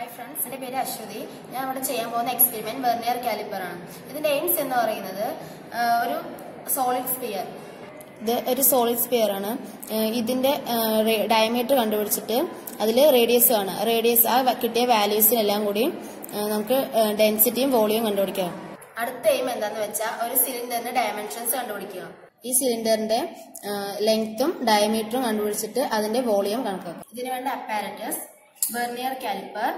friends, my name is Ashwati. I am doing an experiment vernier caliper. This aims is a solid sphere. This is a solid sphere. This is diameter and radius. Radius values density and volume. Another aim is a cylinder dimensions. This cylinder length and diameter and volume. This is apparatus. Vernier caliper,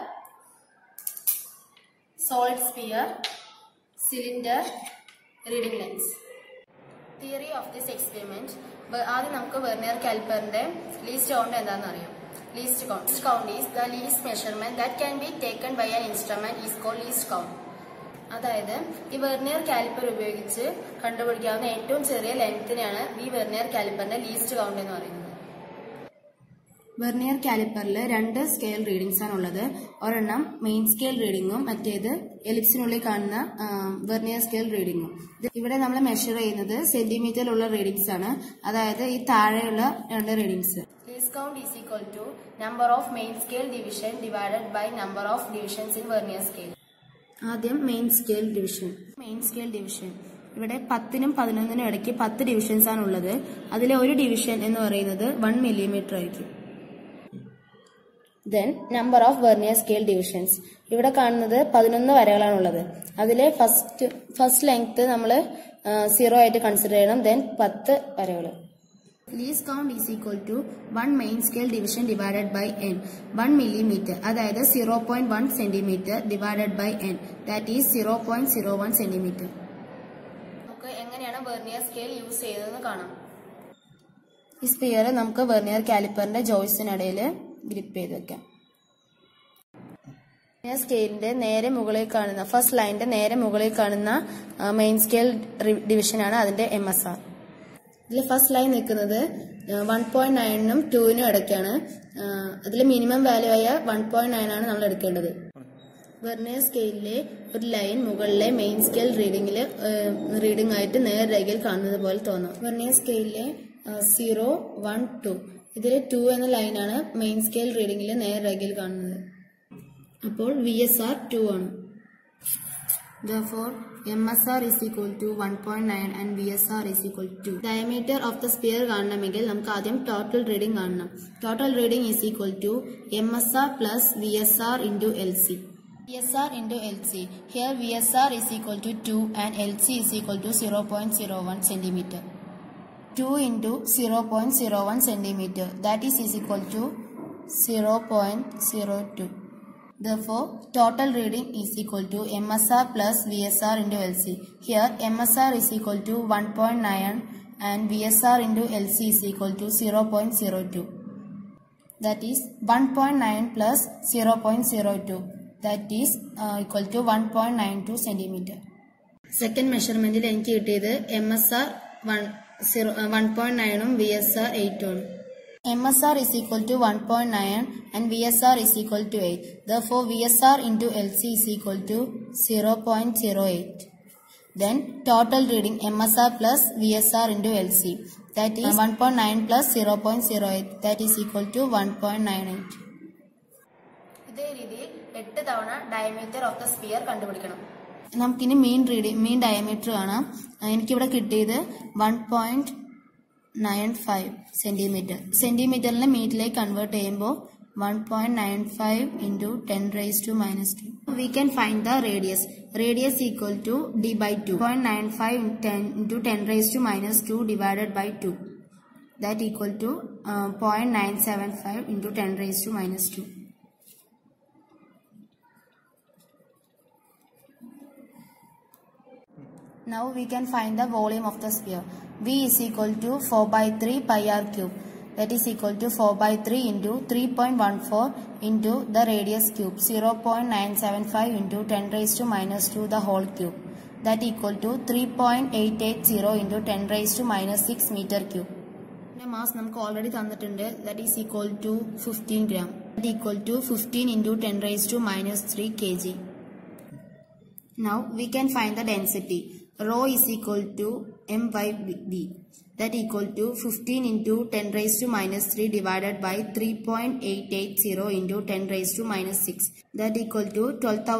solid sphere, cylinder, reading lens. Theory of this experiment: vernier caliper least count. Least count is the least measurement that can be taken by an instrument is called least count. അതായത് ഈ vernier caliper ഉപയോഗിച്ച് കണ്ടുപിടിക്കാവുന്ന ഏറ്റവും ചെറിയ ലെങ്തിനെയാണ് ഈ vernier കാലിപ്പറിന്റെ least count എന്ന് പറയുന്നത്. Vernier കാലിപ്പറിൽ രണ്ട് scale readings ആണ് ഉള്ളത്. ഒരെണ്ണം മെയിൻ സ്കെയിൽ റീഡിംഗും മറ്റേത് എലിപ്സിനുള്ളിൽ കാണുന്ന വെർനിയർ സ്കെയിൽ റീഡിംഗും. ഇവിടെ നമ്മൾ മെഷർ ചെയ്യുന്നത് സെന്റിമീറ്ററിലുള്ള റീഡിംഗ്സ് ആണ്. അതായത് ഈ താഴെയുള്ള രണ്ട് readings. Least count is equal to number of main scale division divided by number of divisions in vernier scale. ആദ്യം മെയിൻ സ്കെയിൽ ഡിവിഷൻ. ഇവിടെ 10നും 11നും ഇടയ്ക്ക് 10 ഡിവിഷൻസ് ആണ് ഉള്ളത്. അതിലെ ഒരു ഡിവിഷൻ എന്ന് പറയുന്നത് 1 മില്ലിമീറ്റർ ആയിരിക്കും. Then number of vernier scale divisions. ഇവിടെ കാണുന്നത് 11 വരകളാണുള്ളത്. അതിലെ ഫസ്റ്റ് ലെങ്ത് നമ്മൾ 0 ആയിട്ട് കൺസിഡർ ചെയ്യണം. ദെൻ 10 വരകൾ. Least count is equal to 1 main scale division divided by n. 1 millimeter അതായത് 0.1 centimeter divided by n. That is 0.01 centimeter. നമുക്ക് എങ്ങനെയാണ് വെർനിയർ സ്കെയിൽ യൂസ് ചെയ്തതെന്ന് കാണാം. ഈ സ്പിയർ നമുക്ക് വെർനിയർ കാലിപ്പറിന്റെ ജോയ്സിനിടയിൽ ഗ്രിപ്പ് ചെയ്ത് വെക്കാം. വെർനിയർ സ്കെയിലിന്റെ നേരെ മുകളിൽ കാണുന്ന ഫസ്റ്റ് ലൈനിന്റെ നേരെ മുകളിൽ കാണുന്ന മെയിൻ സ്കെയിൽ ഡിവിഷനാണ് അതിന്റെ MSR. ഇതിൽ ഫസ്റ്റ് ലൈൻ നിൽക്കുന്നത് 1.9നും 2നും ഇടയ്ക്കാണ്. അതിൽ മിനിമം വാല്യൂ ആയ 1.9 ആണ് നമ്മൾ എടുക്കേണ്ടത്. വെർനിയർ സ്കെയിലിലെ ഒരു ലൈൻ മുകളിലെ മെയിൻ സ്കെയിൽ റീഡിംഗ് ആയിട്ട് നേർരേഖയിൽ കാണുന്നത് പോലെ തോന്നാം. വെർനിയർ സ്കെയിലിലെ 0, 1, 2 ഇതിൽ 2 എന്ന ലൈനാണ് മെയിൻ സ്കെയിൽ റീഡിംഗിൽ നേർരേഖയിൽ കാണുന്നത്. അപ്പോൾ VSR 2 ആണ്. Therefore, MSR is equal to 1.9 and VSR is equal to. Diameter of the sphere കാണണമെങ്കിൽ നമുക്ക് ആദ്യം total reading കാണണം. Total reading is equal to MSR plus VSR into LC. VSR into LC. Here VSR is equal to 2 and LC is equal to 0.01 centimeter. 2 into 0.01 centimeter. That is equal to 0.02. Therefore, total reading is equal to MSR plus VSR into LC. Here, MSR is equal to 1.9 and VSR into LC is equal to 0.02. That is 1.9 plus 0.02. That is equal to 1.92 centimeter. Second measurement il enki kittiyathu MSR 1.9 um VSR 8 um. MSR is equal to 1.9 and VSR is equal to 8. Therefore, VSR into LC is equal to 0.08. Then, total reading MSR plus VSR into LC. That is 1.9 plus 0.08. That is equal to 1.98. ഇതേ രീതിയിൽ 8 തവണ diameter of the sphere കണ്ടുപിടിക്കണം. നമുക്കിനി main diameter കാണാം. എനിക്കിവിടെ കിട്ടിയത് 1.95 centimeter. സെന്റിമീറ്ററിനെ മീറ്ററിലേക്ക് convert ചെയ്യുമ്പോൾ 1.95 into 10 raised to minus 2. We can find the radius. Radius equal to d by 2. 0.95 into 10 raised to minus 2 divided by 2. That equal to 0.975 into 10 raised to minus 2. Now we can find the volume of the sphere. V is equal to 4 by 3 pi r cube. That is equal to 4 by 3 into 3.14 into the radius cube. 0.975 into 10 raised to minus 2 the whole cube. That equal to 3.880 into 10 raised to minus 6 meter cube. The mass നമുക്ക് already തന്നിട്ടുണ്ട്. That is equal to 15 gram. That equal to 15 into 10 raised to minus 3 kg. Now we can find the density. Rho is equal to MYB, that equal to 15 into 10 raised to minus 3 divided by 3.880 into 10 raised to minus 6, that equal to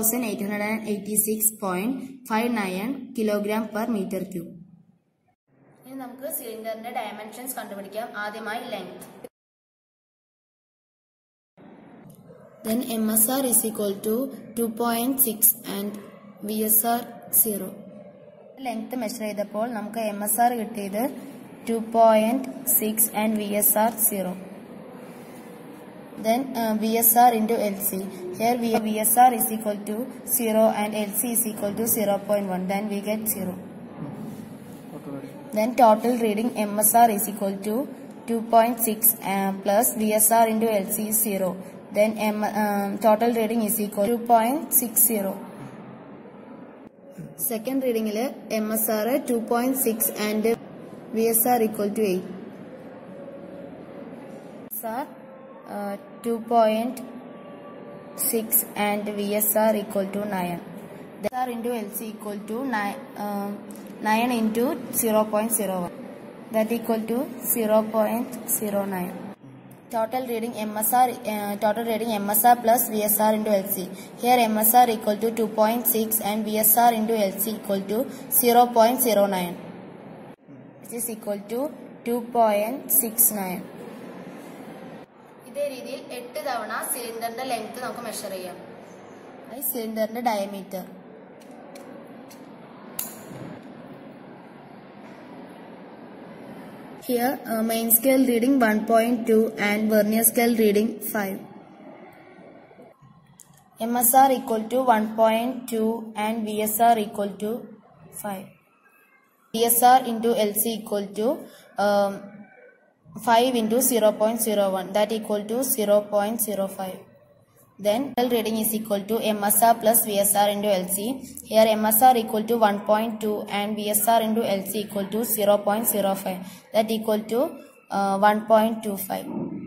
12,886.59 kilogram per meter cube. ഇനി നമുക്ക് സിലിണ്ടറിന്റെ dimensions കണ്ടുപിടിക്കാം. ആദ്യമായി length. Then MSR is equal to 2.6 and VSR 0. Length measure ചെയ്തപ്പോൾ നമുക്ക് MSR കിട്ടിയത് 2.6 and VSR 0. Then VSR into LC. Here VSR is equal to 0 and LC is equal to 0.1. Then we get 0. Then total reading MSR is equal to 2.6 plus VSR into LC is 0. Then total reading is equal to 2.60. Second reading il MSR 2.6 and VSR equal to 8. MSR 2.6 and VSR equal to 9. VSR into LC equal to 9 into 0.01. That equal to 0.09. Total reading MSR plus VSR into LC. Here MSR equal to 2.6 and VSR into LC equal to 0.09. This is equal to 2.69. ഇതേ രീതിയിൽ 8 തവണ സിലിണ്ടറിന്റെ length നമുക്ക് measure ചെയ്യാം. സിലിണ്ടറിന്റെ diameter. Here main scale reading 1.2 and vernier scale reading 5. MSR equal to 1.2 and VSR equal to 5. VSR into LC equal to 5 into 0.01, that equal to 0.05. Then total reading is equal to MSR plus VSR into LC. Here MSR equal to 1.2 and VSR into LC equal to 0.05, that equal to 1.25.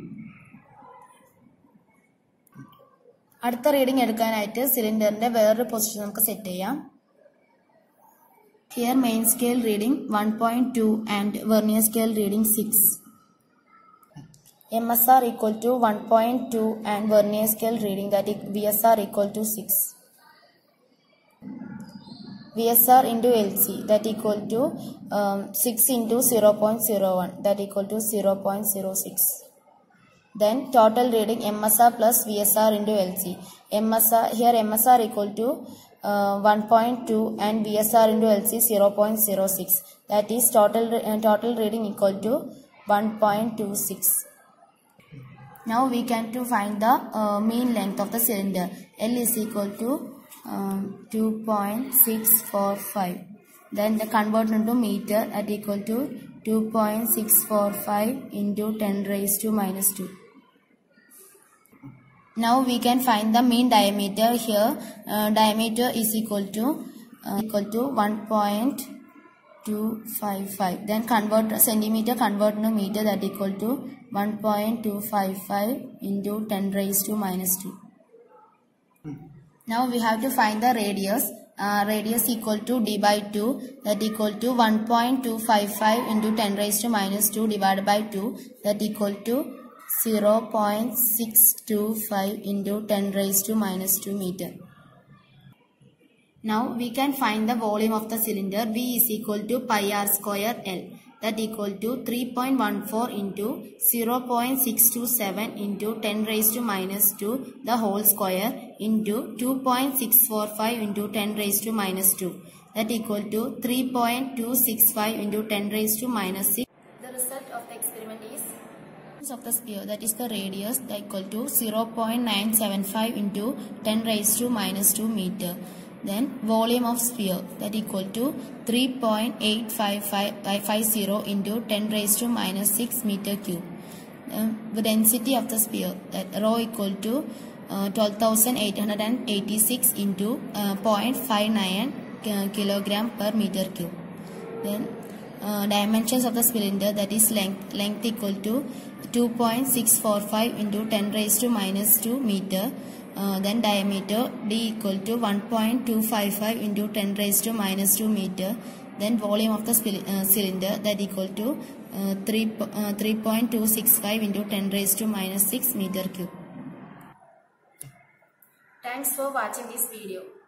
അടുത്ത reading എടുക്കാനായിട്ട് സിലിണ്ടറിന്റെ വേറൊരു position നമുക്ക് set ചെയ്യാം. Here main scale reading 1.2 and vernier scale reading 6. MSR equal to 1.2 and vernier scale reading, that is VSR equal to 6. VSR into LC, that equal to 6 into 0.01, that equal to 0.06. Then total reading MSR plus VSR into LC. Here MSR equal to 1.2 and VSR into LC 0.06. That is total reading equal to 1.26. Now we can to find the mean length of the cylinder. L is equal to 2.645. Then the convert into meter, at equal to 2.645 into 10 raised to minus 2. Now we can find the mean diameter. Here diameter is equal to 1.255. Then convert centimeter, convert to meter, that equal to 1.255 into 10 raised to minus 2. Now we have to find the radius. Radius equal to d by 2, that equal to 1.255 into 10 raised to minus 2 divided by 2, that equal to 0.625 into 10 raised to minus 2 meter. Now we can find the volume of the cylinder. V is equal to pi r square L, that equal to 3.14 into 0.627 into 10 raised to minus 2 the whole square into 2.645 into 10 raised to minus 2, that equal to 3.265 into 10 raised to minus 6. The result of the experiment is of the sphere, that is the radius, that equal to 0.975 into 10 raised to minus 2 meter. Then volume of sphere, that equal to 3.8550 into 10 raised to minus 6 meter cube. The density of the sphere, that rho equal to 12,886 into 0.59 kilogram per meter cube. Then dimensions of the cylinder, that is length equal to 2.645 into 10 raised to minus 2 meter. Then diameter d equal to 1.255 into 10 raised to minus 2 meter. then volume of the cylinder, that equal to 3.265 into 10 raised to minus 6 meter cube. Thanks for watching this video.